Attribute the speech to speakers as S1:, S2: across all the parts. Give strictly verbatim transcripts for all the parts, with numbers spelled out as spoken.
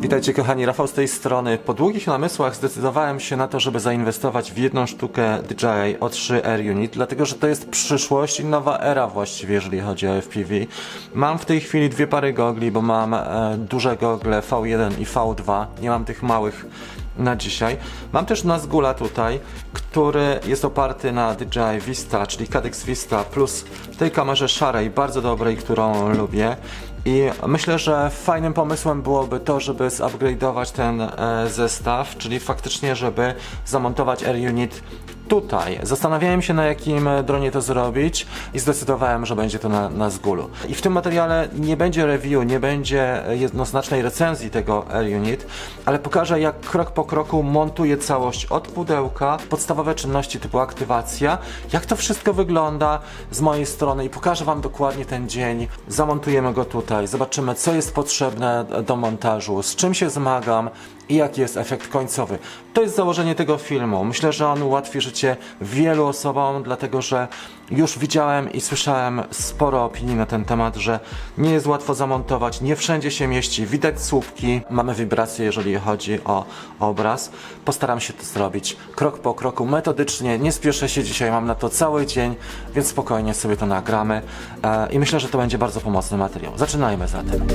S1: Witajcie kochani, Rafał z tej strony. Po długich namysłach zdecydowałem się na to, żeby zainwestować w jedną sztukę D J I O trzy R Unit, dlatego że to jest przyszłość i nowa era właściwie, jeżeli chodzi o F P V. Mam w tej chwili dwie pary gogli, bo mam e, duże gogle V jeden i V dwa, nie mam tych małych na dzisiaj. Mam też Nazgula tutaj, który jest oparty na D J I Vista, czyli Cadex Vista plus tej kamerze szarej, bardzo dobrej, którą lubię. I myślę, że fajnym pomysłem byłoby to, żeby zupgrade'ować ten e, zestaw, czyli faktycznie, żeby zamontować R Unit tutaj. Zastanawiałem się, na jakim dronie to zrobić i zdecydowałem, że będzie to na, na Zgulu. I w tym materiale nie będzie review, nie będzie jednoznacznej recenzji tego R Unit, ale pokażę, jak krok po kroku montuję całość od pudełka, podstawowe czynności typu aktywacja, jak to wszystko wygląda z mojej strony i pokażę Wam dokładnie ten dzień. Zamontujemy go tutaj, zobaczymy, co jest potrzebne do montażu, z czym się zmagam i jaki jest efekt końcowy. To jest założenie tego filmu. Myślę, że on ułatwi życie wielu osobom, dlatego że już widziałem i słyszałem sporo opinii na ten temat, że nie jest łatwo zamontować, nie wszędzie się mieści, widać słupki, mamy wibracje, jeżeli chodzi o obraz. Postaram się to zrobić krok po kroku, metodycznie, nie spieszę się dzisiaj, mam na to cały dzień, więc spokojnie sobie to nagramy e, i myślę, że to będzie bardzo pomocny materiał. Zaczynajmy zatem.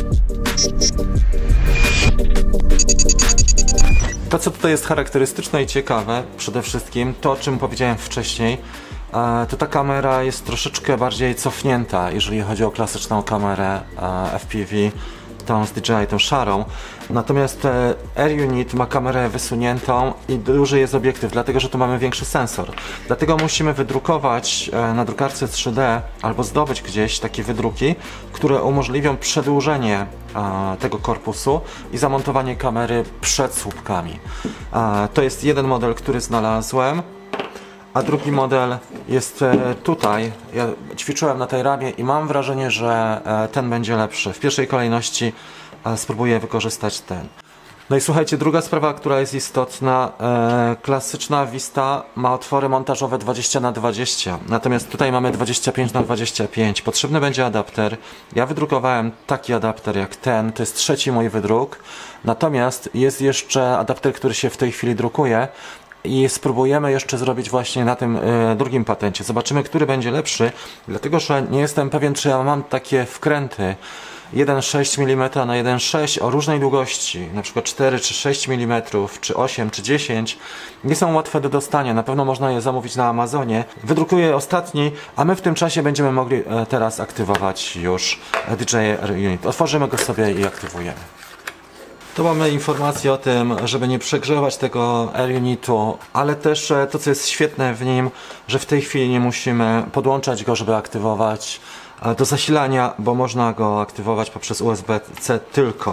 S1: To, co tutaj jest charakterystyczne i ciekawe, przede wszystkim to, o czym powiedziałem wcześniej, to ta kamera jest troszeczkę bardziej cofnięta, jeżeli chodzi o klasyczną kamerę F P V, tą z D J I, tą szarą. Natomiast R Unit ma kamerę wysuniętą i duży jest obiektyw, dlatego że tu mamy większy sensor. Dlatego musimy wydrukować na drukarce trzy D albo zdobyć gdzieś takie wydruki, które umożliwią przedłużenie tego korpusu i zamontowanie kamery przed słupkami. To jest jeden model, który znalazłem. A drugi model jest tutaj. Ja ćwiczyłem na tej ramie i mam wrażenie, że ten będzie lepszy. W pierwszej kolejności spróbuję wykorzystać ten. No i słuchajcie, druga sprawa, która jest istotna. Klasyczna Vista ma otwory montażowe dwadzieścia na dwadzieścia. Natomiast tutaj mamy dwadzieścia pięć na dwadzieścia pięć. Potrzebny będzie adapter. Ja wydrukowałem taki adapter jak ten. To jest trzeci mój wydruk. Natomiast jest jeszcze adapter, który się w tej chwili drukuje. I spróbujemy jeszcze zrobić właśnie na tym y, drugim patencie. Zobaczymy, który będzie lepszy, dlatego że nie jestem pewien, czy ja mam takie wkręty jeden przecinek sześć milimetra na jeden przecinek sześć o różnej długości, na przykład cztery czy sześć milimetrów, czy osiem czy dziesięć. Nie są łatwe do dostania, na pewno można je zamówić na Amazonie. Wydrukuję ostatni, a my w tym czasie będziemy mogli y, teraz aktywować już D J I R Unit. Otworzymy go sobie i aktywujemy. Tu mamy informację o tym, żeby nie przegrzewać tego R Unitu, ale też to, co jest świetne w nim, że w tej chwili nie musimy podłączać go, żeby aktywować do zasilania, bo można go aktywować poprzez U S B C tylko.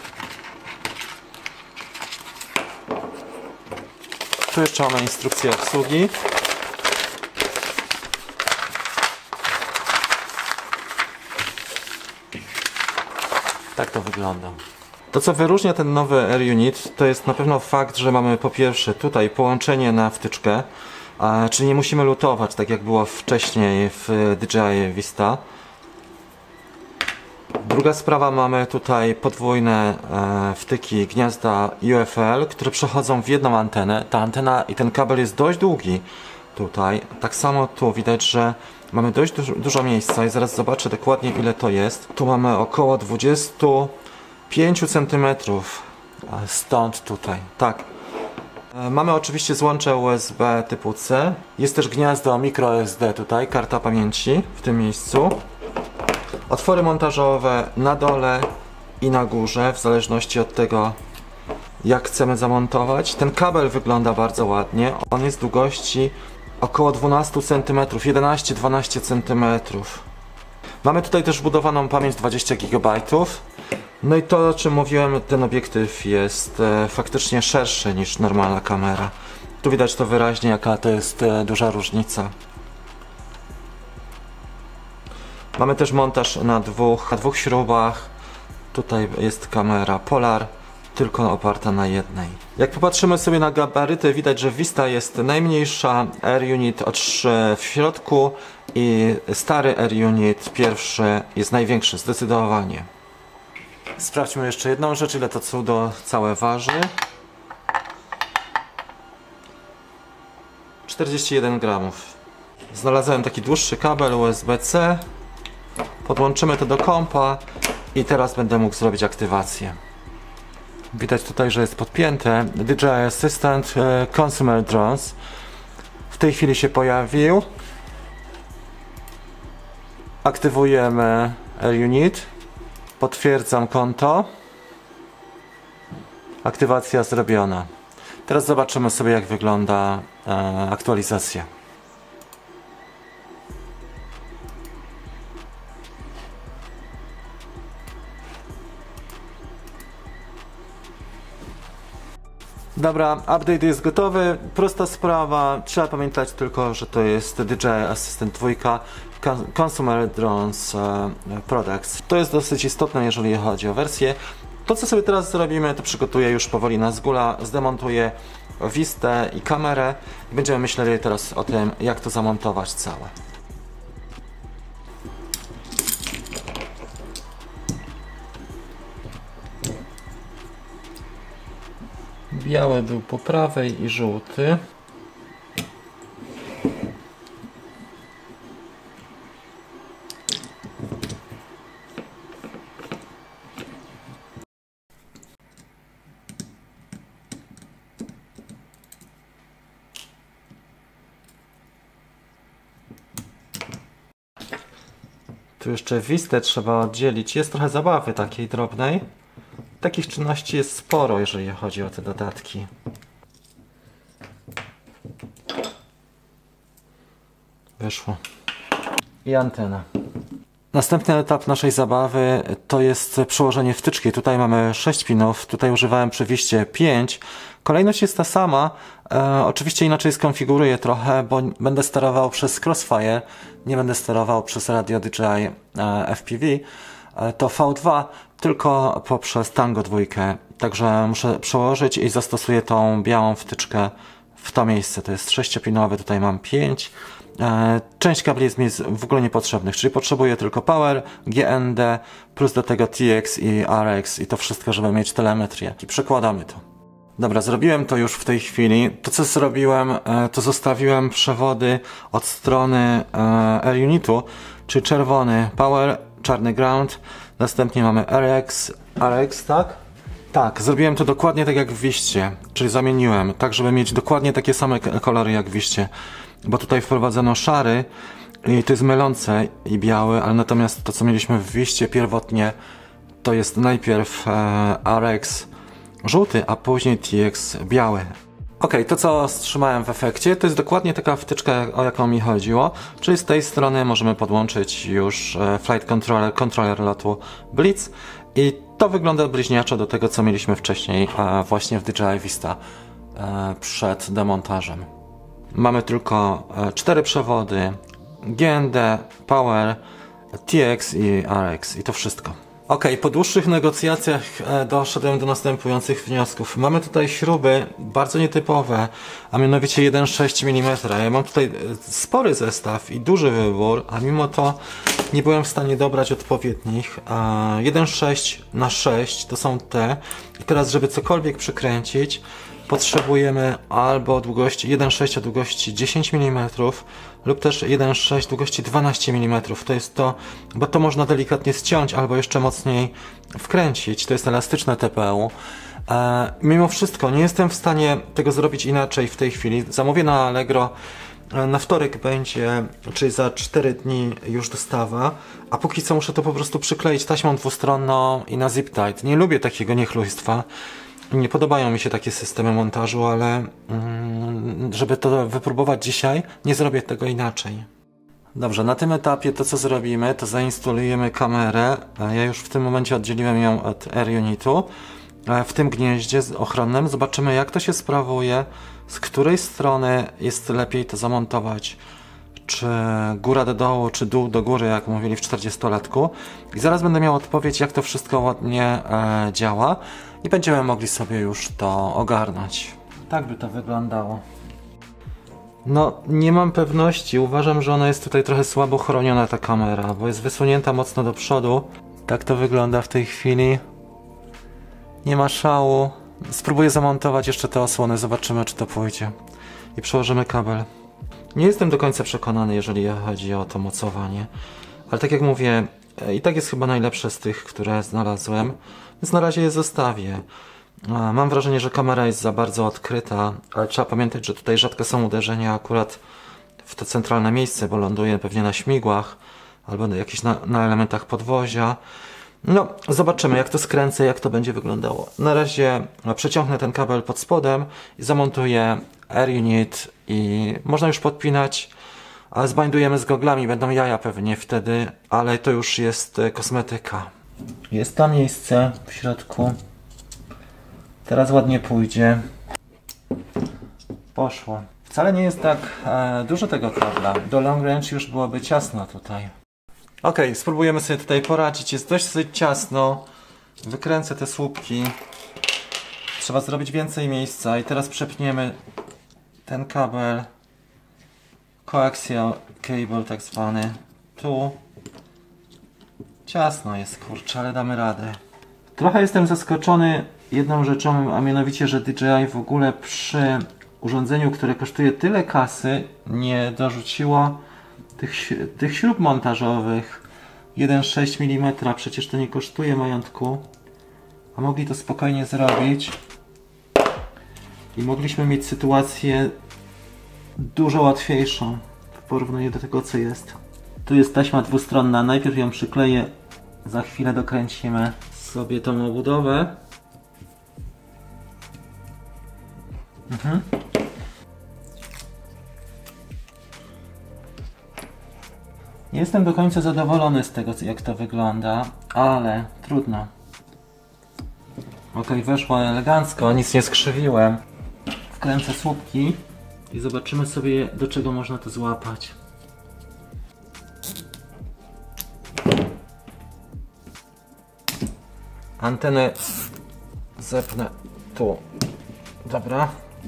S1: Tu jeszcze mamy instrukcję obsługi. Tak to wygląda. To, co wyróżnia ten nowy R Unit, to jest na pewno fakt, że mamy po pierwsze tutaj połączenie na wtyczkę, a, czyli nie musimy lutować, tak jak było wcześniej w D J I Vista. Druga sprawa, mamy tutaj podwójne e, wtyki gniazda U F L, które przechodzą w jedną antenę. Ta antena i ten kabel jest dość długi tutaj. Tak samo tu widać, że mamy dość dużo, dużo miejsca i zaraz zobaczę dokładnie, ile to jest. Tu mamy około dwadzieścia pięć centymetrów stąd tutaj, tak. Mamy oczywiście złącze U S B typu C. Jest też gniazdo micro S D tutaj, karta pamięci w tym miejscu. Otwory montażowe na dole i na górze, w zależności od tego, jak chcemy zamontować. Ten kabel wygląda bardzo ładnie. On jest długości około dwanaście centymetrów, jedenaście dwanaście centymetrów. Mamy tutaj też wbudowaną pamięć dwadzieścia gigabajtów. No i to, o czym mówiłem, ten obiektyw jest e, faktycznie szerszy niż normalna kamera. Tu widać to wyraźnie, jaka to jest e, duża różnica. Mamy też montaż na dwóch, na dwóch śrubach. Tutaj jest kamera Polar, tylko oparta na jednej. Jak popatrzymy sobie na gabaryty, widać, że Vista jest najmniejsza, R Unit O trzy w środku i stary R Unit pierwszy jest największy, zdecydowanie. Sprawdźmy jeszcze jedną rzecz, ile to cudo całe waży. czterdzieści jeden gramów. Znalazłem taki dłuższy kabel U S B C. Podłączymy to do kompa i teraz będę mógł zrobić aktywację. Widać tutaj, że jest podpięte. D J I Assistant Consumer Drones w tej chwili się pojawił. Aktywujemy AirUnit. Potwierdzam konto. Aktywacja zrobiona. Teraz zobaczymy sobie, jak wygląda e, aktualizacja. Dobra, update jest gotowy. Prosta sprawa. Trzeba pamiętać tylko, że to jest D J I Assistant dwa Consumer Drones Products. To jest dosyć istotne, jeżeli chodzi o wersję. To, co sobie teraz zrobimy, to przygotuję już powoli na Zgoola, zdemontuję Vistę i kamerę i będziemy myśleli teraz o tym, jak to zamontować całe. Biały był po prawej i żółty. Tu jeszcze Vistę trzeba oddzielić. Jest trochę zabawy takiej drobnej. Takich czynności jest sporo, jeżeli chodzi o te dodatki. Wyszło. I antena. Następny etap naszej zabawy to jest przełożenie wtyczki. Tutaj mamy sześć pinów, tutaj używałem przy Viście pięć. Kolejność jest ta sama, e, oczywiście inaczej skonfiguruję trochę, bo będę sterował przez Crossfire, nie będę sterował przez radio D J I e, F P V. E, to V dwa, tylko poprzez Tango dwa. Także muszę przełożyć i zastosuję tą białą wtyczkę w to miejsce. To jest sześciopinowy, tutaj mam pięć. E, część kabli jest mi w ogóle niepotrzebnych, czyli potrzebuję tylko Power, G N D, plus do tego T X i R X i to wszystko, żeby mieć telemetrię. I przekładamy to. Dobra, zrobiłem to już w tej chwili. To, co zrobiłem, e, to zostawiłem przewody od strony e, AirUnitu, czyli czerwony Power, czarny Ground, następnie mamy R X, R X, tak? Tak, zrobiłem to dokładnie tak jak w Viście, czyli zamieniłem, tak żeby mieć dokładnie takie same kolory jak w Viście. Bo tutaj wprowadzono szary i to jest mylące i biały, ale natomiast to, co mieliśmy w Viście pierwotnie, to jest najpierw e, R X żółty, a później T X biały. Ok, to co wstrzymałem w efekcie, to jest dokładnie taka wtyczka, o jaką mi chodziło, czyli z tej strony możemy podłączyć już e, Flight Controller, kontroler lotu Blitz i to wygląda bliźniaczo do tego, co mieliśmy wcześniej e, właśnie w D J I Vista e, przed demontażem. Mamy tylko cztery przewody, G N D, Power, T X i R X i to wszystko. Ok, po dłuższych negocjacjach doszedłem do następujących wniosków. Mamy tutaj śruby bardzo nietypowe, a mianowicie jeden przecinek sześć milimetra. Ja mam tutaj spory zestaw i duży wybór, a mimo to nie byłem w stanie dobrać odpowiednich. jeden przecinek sześć na sześć to są te. I teraz, żeby cokolwiek przykręcić, potrzebujemy albo długości jeden przecinek sześć o długości dziesięć milimetrów lub też jeden przecinek sześć długości dwanaście milimetrów. To jest to, bo to można delikatnie ściąć albo jeszcze mocniej wkręcić. To jest elastyczne T P U. E, mimo wszystko nie jestem w stanie tego zrobić inaczej w tej chwili. Zamówię na Allegro. Na wtorek będzie, czyli za cztery dni już dostawa, a póki co muszę to po prostu przykleić taśmą dwustronną i na zip tight. Nie lubię takiego niechlujstwa. Nie podobają mi się takie systemy montażu, ale mm, żeby to wypróbować dzisiaj, nie zrobię tego inaczej. Dobrze, na tym etapie to co zrobimy, to zainstalujemy kamerę. Ja już w tym momencie oddzieliłem ją od AirUnitu. W tym gnieździe ochronnym zobaczymy, jak to się sprawuje, z której strony jest lepiej to zamontować. Czy góra do dołu, czy dół do góry, jak mówili w czterdziestolatku. I zaraz będę miał odpowiedź, jak to wszystko ładnie e, działa. I będziemy mogli sobie już to ogarnąć. Tak by to wyglądało. No, nie mam pewności. Uważam, że ona jest tutaj trochę słabo chroniona, ta kamera, bo jest wysunięta mocno do przodu. Tak to wygląda w tej chwili. Nie ma szału. Spróbuję zamontować jeszcze te osłony, zobaczymy, czy to pójdzie. I przełożymy kabel. Nie jestem do końca przekonany, jeżeli chodzi o to mocowanie. Ale tak jak mówię, i tak jest chyba najlepsze z tych, które znalazłem. Więc na razie je zostawię. Mam wrażenie, że kamera jest za bardzo odkryta, ale trzeba pamiętać, że tutaj rzadko są uderzenia akurat w to centralne miejsce, bo ląduje pewnie na śmigłach albo na jakichś na, na elementach podwozia. No, zobaczymy, jak to skręcę, jak to będzie wyglądało. Na razie przeciągnę ten kabel pod spodem i zamontuję Air Unit i można już podpinać, a zbindujemy z goglami, będą jaja pewnie wtedy, ale to już jest kosmetyka. Jest to miejsce w środku. Teraz ładnie pójdzie. Poszło. Wcale nie jest tak e, dużo tego kabla. Do long range już byłoby ciasno tutaj. Ok, spróbujemy sobie tutaj poradzić. Jest dość ciasno. Wykręcę te słupki. Trzeba zrobić więcej miejsca. I teraz przepniemy ten kabel. Coaxial cable tak zwany. Tu. Ciasno jest, kurczę, ale damy radę. Trochę jestem zaskoczony jedną rzeczą, a mianowicie, że D J I w ogóle przy urządzeniu, które kosztuje tyle kasy, nie dorzuciło tych, tych śrub montażowych. jeden przecinek sześć milimetra, przecież to nie kosztuje majątku. A mogli to spokojnie zrobić. I mogliśmy mieć sytuację dużo łatwiejszą w porównaniu do tego, co jest. Tu jest taśma dwustronna, najpierw ją przykleję, za chwilę dokręcimy sobie tą obudowę. Mhm. Nie jestem do końca zadowolony z tego, jak to wygląda, ale trudno. Ok, weszło elegancko, nic nie skrzywiłem. Wkręcę słupki i zobaczymy sobie, do czego można to złapać. Antenę zepnę tu. Dobra.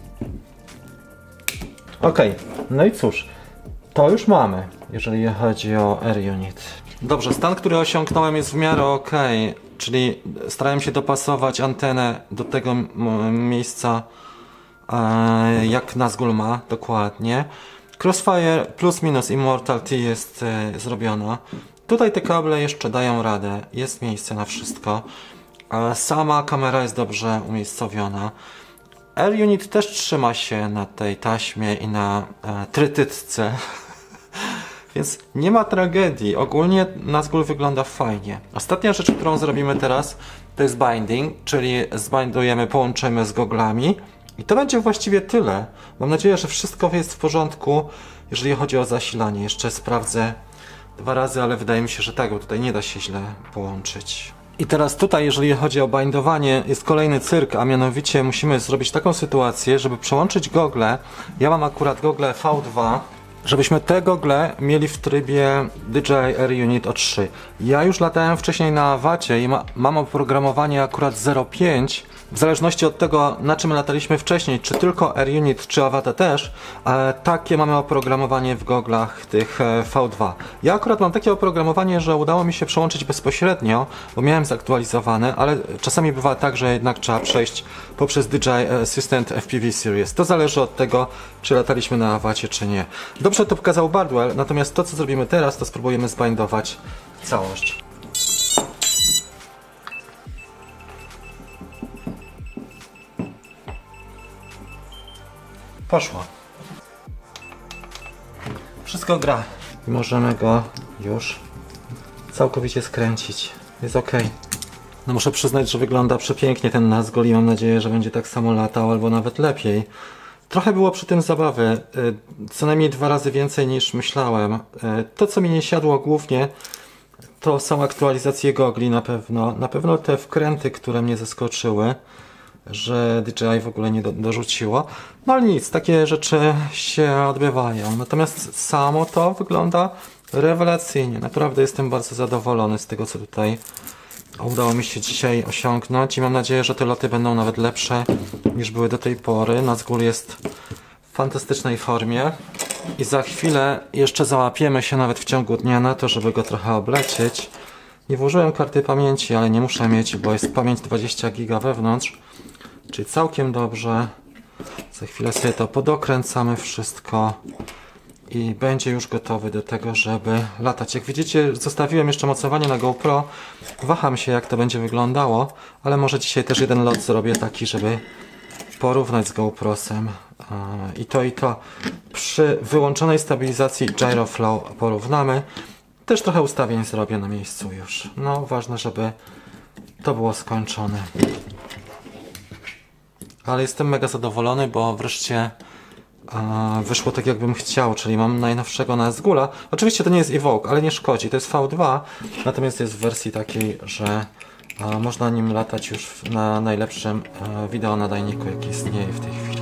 S1: Ok, no i cóż, to już mamy, jeżeli chodzi o Air Unit. Dobrze, stan, który osiągnąłem, jest w miarę ok, czyli starałem się dopasować antenę do tego miejsca, e, jak Nazgul ma, dokładnie. Crossfire plus minus Immortal T jest e, zrobiona. Tutaj te kable jeszcze dają radę, jest miejsce na wszystko. E, sama kamera jest dobrze umiejscowiona. Air Unit też trzyma się na tej taśmie i na e, trytytce, więc nie ma tragedii. Ogólnie Nazgul wygląda fajnie. Ostatnia rzecz, którą zrobimy teraz, to jest binding, czyli zbindujemy, połączymy z goglami i to będzie właściwie tyle. Mam nadzieję, że wszystko jest w porządku, jeżeli chodzi o zasilanie. Jeszcze sprawdzę dwa razy, ale wydaje mi się, że tak, bo tutaj nie da się źle połączyć. I teraz tutaj, jeżeli chodzi o bindowanie, jest kolejny cyrk, a mianowicie musimy zrobić taką sytuację, żeby przełączyć gogle. Ja mam akurat gogle V dwa, żebyśmy te gogle mieli w trybie D J I Air Unit O trzy. Ja już latałem wcześniej na wacie i ma, mam oprogramowanie akurat zero przecinek pięć. W zależności od tego, na czym lataliśmy wcześniej, czy tylko Air Unit, czy Avata też, e, takie mamy oprogramowanie w goglach tych e, V dwa. Ja akurat mam takie oprogramowanie, że udało mi się przełączyć bezpośrednio, bo miałem zaktualizowane, ale czasami bywa tak, że jednak trzeba przejść poprzez D J I Assistant F P V Series. To zależy od tego, czy lataliśmy na Avacie, czy nie. Dobrze to pokazał Bardwell, natomiast to, co zrobimy teraz, to spróbujemy zbindować całość. Poszło. Wszystko gra. I możemy go już całkowicie skręcić. Jest ok. No muszę przyznać, że wygląda przepięknie ten Nazgul i mam nadzieję, że będzie tak samo latał, albo nawet lepiej. Trochę było przy tym zabawy. Co najmniej dwa razy więcej niż myślałem. To, co mi nie siadło głównie, to są aktualizacje gogli na pewno. Na pewno te wkręty, które mnie zaskoczyły, że D J I w ogóle nie do, dorzuciło. No ale nic, takie rzeczy się odbywają. Natomiast samo to wygląda rewelacyjnie. Naprawdę jestem bardzo zadowolony z tego, co tutaj udało mi się dzisiaj osiągnąć i mam nadzieję, że te loty będą nawet lepsze niż były do tej pory. Nazgul jest w fantastycznej formie i za chwilę jeszcze załapiemy się nawet w ciągu dnia na to, żeby go trochę oblecieć. Nie włożyłem karty pamięci, ale nie muszę mieć, bo jest pamięć dwadzieścia giga wewnątrz, czyli całkiem dobrze. Za chwilę sobie to podokręcamy wszystko i będzie już gotowy do tego, żeby latać. Jak widzicie, zostawiłem jeszcze mocowanie na GoPro. Waham się, jak to będzie wyglądało, ale może dzisiaj też jeden lot zrobię taki, żeby porównać z GoProsem. I to i to przy wyłączonej stabilizacji Gyroflow porównamy. Też trochę ustawień zrobię na miejscu już. No, ważne, żeby to było skończone. Ale jestem mega zadowolony, bo wreszcie e, wyszło tak, jakbym chciał, czyli mam najnowszego Nazgula. Oczywiście to nie jest Evoke, ale nie szkodzi, to jest V dwa, natomiast jest w wersji takiej, że e, można nim latać już na najlepszym e, wideonadajniku, jaki istnieje w tej chwili.